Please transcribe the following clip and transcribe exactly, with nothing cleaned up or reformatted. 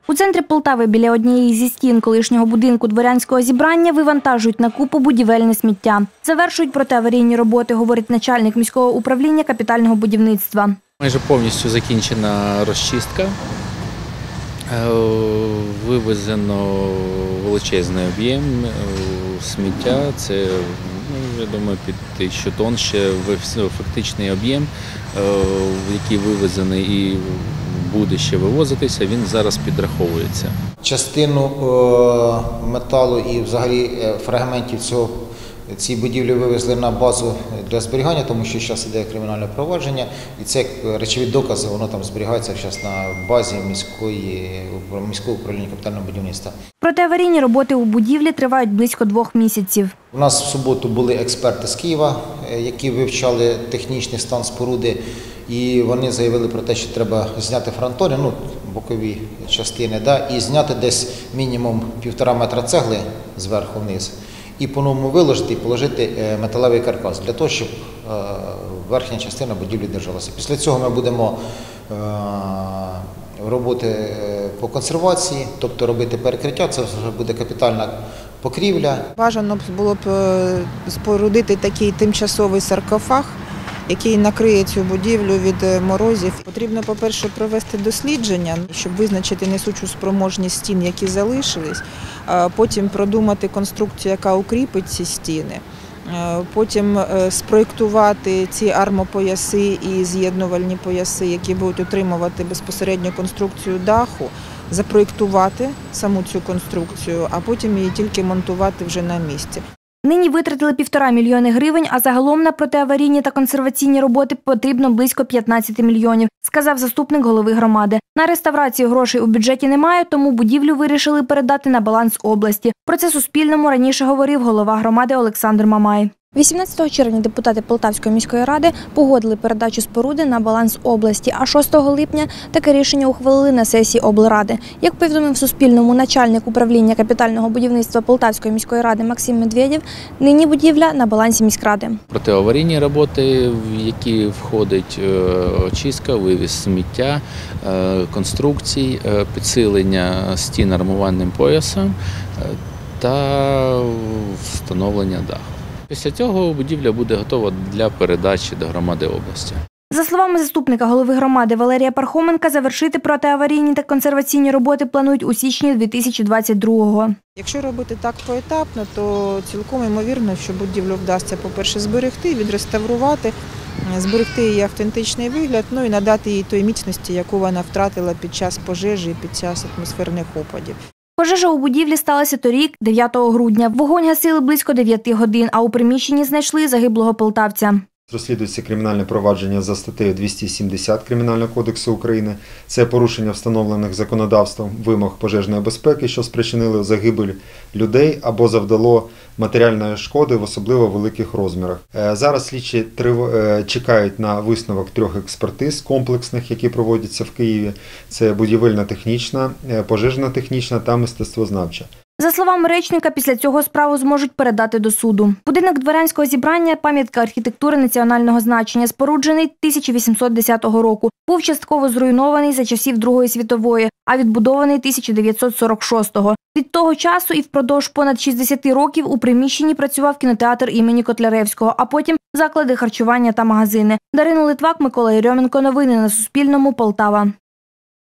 У центрі Полтави біля однієї зі стін колишнього будинку дворянського зібрання вивантажують на купу будівельне сміття. Завершують протиаварійні роботи, говорить начальник міського управління капітального будівництва. Майже повністю закінчена розчистка. Вивезено величезний об'єм сміття. Це, ну, я думаю, під тисячу тонн ще фактичний об'єм, який вивезений і буде ще вивозитися, він зараз підраховується. Частину металу і взагалі фрагментів цього ці будівлі вивезли на базу для зберігання, тому що зараз йде кримінальне провадження, і це речові докази, воно там зберігається зараз на базі міської, міського управління капітального будівництва. Протиаварійні роботи у будівлі тривають близько двох місяців. У нас в суботу були експерти з Києва, які вивчали технічний стан споруди, і вони заявили про те, що треба зняти фронтони, ну, бокові частини, да, і зняти десь мінімум півтора метра цегли зверху вниз. І по-новому виложити і положити металевий каркас, для того, щоб верхня частина будівлі держалася. Після цього ми будемо роботи по консервації, тобто робити перекриття, це вже буде капітальна покрівля. Бажано було б спорудити такий тимчасовий саркофаг, який накриє цю будівлю від морозів. Потрібно, по-перше, провести дослідження, щоб визначити несучу спроможність стін, які залишились, потім продумати конструкцію, яка укріпить ці стіни, потім спроєктувати ці армопояси і з'єднувальні пояси, які будуть утримувати безпосередньо конструкцію даху, запроєктувати саму цю конструкцію, а потім її тільки монтувати вже на місці. Нині витратили півтора мільйони гривень, а загалом на протиаварійні та консерваційні роботи потрібно близько п'ятнадцяти мільйонів, сказав заступник голови громади. На реставрацію грошей у бюджеті немає, тому будівлю вирішили передати на баланс області. Про це Суспільному раніше говорив голова громади Олександр Мамай. вісімнадцятого червня депутати Полтавської міської ради погодили передачу споруди на баланс області, а шостого липня таке рішення ухвалили на сесії облради. Як повідомив Суспільному начальник управління капітального будівництва Полтавської міської ради Максим Медведєв, нині будівля на балансі міськради. Протиаварійні роботи, в які входить очистка, вивіз сміття, конструкцій, підсилення стін армувальним поясом та встановлення даху. Після цього будівля буде готова для передачі до громади області. За словами заступника голови громади Валерія Пархоменка, завершити протиаварійні та консерваційні роботи планують у січні дві тисячі двадцять другого. Якщо робити так поетапно, то цілком ймовірно, що будівлю вдасться, по-перше, зберегти, відреставрувати, зберегти її автентичний вигляд, ну і надати їй той міцності, яку вона втратила під час пожежі і під час атмосферних опадів. Пожежа у будівлі сталася торік, дев'ятого грудня. Вогонь гасили близько дев'яти годин, а у приміщенні знайшли загиблого полтавця. Розслідується кримінальне провадження за статтею двісті сімдесят Кримінального кодексу України. Це порушення встановлених законодавством вимог пожежної безпеки, що спричинили загибель людей або завдало матеріальної шкоди в особливо великих розмірах. Зараз слідчі чекають на висновок трьох експертиз комплексних, які проводяться в Києві. Це будівельно-технічна, пожежно-технічна та мистецтвознавча. За словами речника, після цього справу зможуть передати до суду. Будинок дворянського зібрання – пам'ятка архітектури національного значення, споруджений тисяча вісімсот десятого року. Був частково зруйнований за часів Другої світової, а відбудований тисяча дев'ятсот сорок шостого. Від того часу і впродовж понад шістдесят років у приміщенні працював кінотеатр імені Котляревського, а потім заклади харчування та магазини. Дарина Литвак, Микола Єрьоменко. Новини на Суспільному. Полтава.